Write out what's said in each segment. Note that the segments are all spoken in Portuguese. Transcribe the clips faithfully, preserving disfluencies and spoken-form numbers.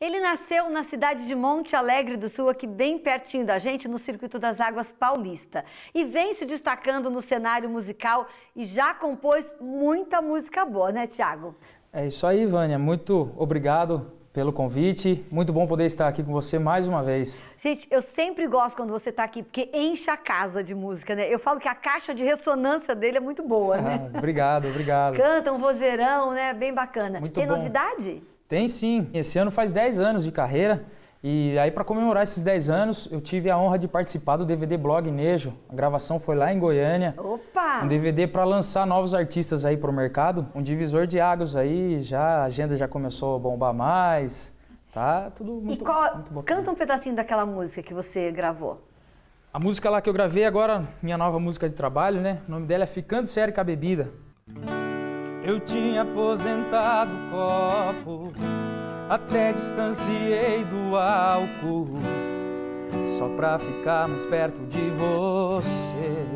Ele nasceu na cidade de Monte Alegre do Sul, aqui bem pertinho da gente, no Circuito das Águas Paulista. E vem se destacando no cenário musical e já compôs muita música boa, né, Thiago? É isso aí, Vânia. Muito obrigado pelo convite. Muito bom poder estar aqui com você mais uma vez. Gente, eu sempre gosto quando você está aqui, porque enche a casa de música, né? Eu falo que a caixa de ressonância dele é muito boa, né? Ah, obrigado, obrigado. Canta um vozeirão, né? Bem bacana. Muito Tem bom. novidade? Tem sim. Esse ano faz dez anos de carreira. E aí, para comemorar esses dez anos, eu tive a honra de participar do D V D Blog Nejo. A gravação foi lá em Goiânia. Opa! Um D V D para lançar novos artistas aí para o mercado. Um divisor de águas aí, já, a agenda já começou a bombar mais. Tá tudo muito, e qual, muito bom. Canta um pedacinho daquela música que você gravou. A música lá que eu gravei agora, minha nova música de trabalho, né? O nome dela é Ficando Sério com a Bebida. Eu tinha aposentado o copo, até distanciei do álcool, só pra ficar mais perto de você.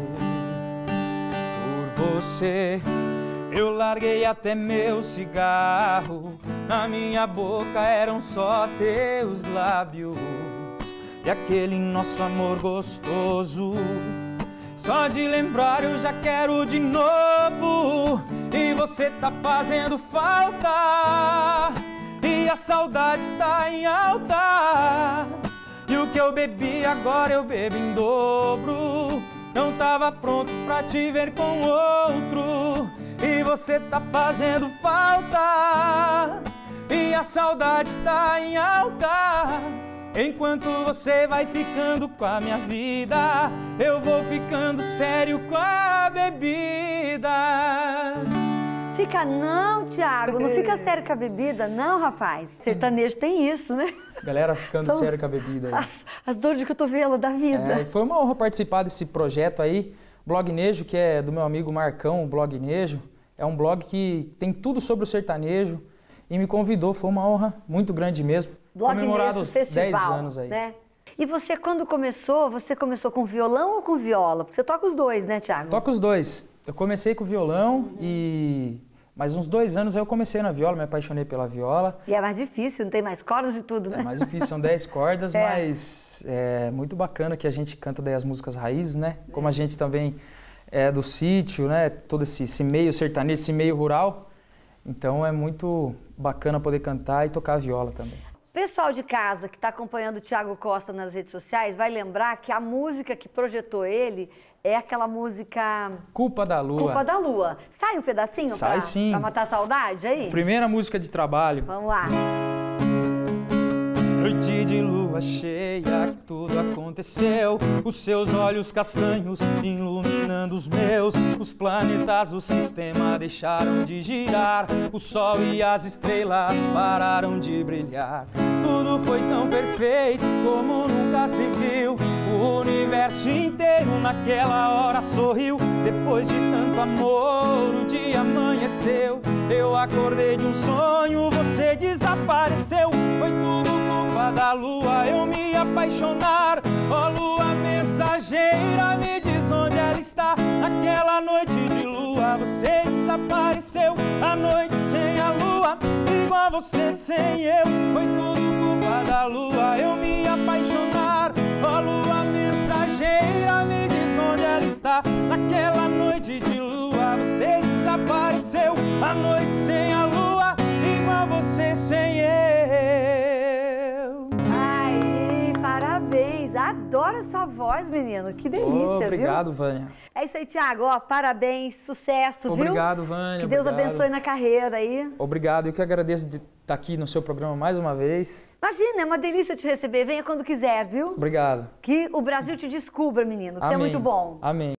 Por você, eu larguei até meu cigarro, na minha boca eram só teus lábios e aquele nosso amor gostoso. Só de lembrar eu já quero de novo, e você tá fazendo falta, e a saudade tá em alta. E o que eu bebi agora eu bebo em dobro. Não tava pronto pra te ver com outro, e você tá fazendo falta, e a saudade tá em alta. Enquanto você vai ficando com a minha vida, eu vou ficando sério com a bebida. Fica não, Thiago, não fica sério com a bebida, não, rapaz. Sertanejo tem isso, né? Galera ficando São sério com a bebida. Aí. As, as dores de cotovelo da vida. É, foi uma honra participar desse projeto aí, Blog Nejo, que é do meu amigo Marcão, o Blog Nejo. É um blog que tem tudo sobre o sertanejo e me convidou, foi uma honra muito grande mesmo. Blog Comemorado os Nejo dez Festival, anos aí. Né? E você, quando começou, você começou com violão ou com viola? Porque você toca os dois, né, Thiago? Toco os dois. Eu comecei com violão uhum. e... Mas uns dois anos aí eu comecei na viola, me apaixonei pela viola. E é mais difícil, não tem mais cordas e tudo, né? É mais difícil, são dez cordas, é. mas é muito bacana que a gente canta daí as músicas raízes, né? Como a gente também é do sítio, né? Todo esse, esse meio sertanejo, esse meio rural. Então é muito bacana poder cantar e tocar a viola também. Pessoal de casa que está acompanhando o Thiago Costa nas redes sociais vai lembrar que a música que projetou ele é aquela música... Culpa da Lua. Culpa da Lua. Sai um pedacinho Sai sim. Pra matar a saudade aí? Primeira música de trabalho. Vamos lá. Noite de lua cheia que tudo aconteceu, os seus olhos castanhos iluminando os meus, os planetas do sistema deixaram de girar, o sol e as estrelas pararam de brilhar. Tudo foi tão perfeito como nunca se viu, o universo inteiro naquela hora sorriu. Depois de tanto amor o dia amanheceu, eu acordei de um sonho, você desapareceu. Foi tudo culpa da lua eu me apaixonar. Ó oh, lua mensageira, me diz onde ela está. Naquela noite de lua você desapareceu. A noite sem a lua, igual você sem eu. Foi tudo culpa da lua eu me apaixonar. Ó oh, lua mensageira, me diz onde ela está. Naquela noite de lua você desapareceu. A noite sem a lua, igual você sem eu. Adoro a sua voz, menino. Que delícia, oh, obrigado, viu? Obrigado, Vânia. É isso aí, Thiago. Ó, parabéns, sucesso, obrigado, viu? Obrigado, Vânia. Que Deus obrigado. abençoe na carreira aí. Obrigado. Eu que agradeço de estar aqui no seu programa mais uma vez. Imagina, é uma delícia te receber. Venha quando quiser, viu? Obrigado. Que o Brasil te descubra, menino. Que você é muito bom. Amém.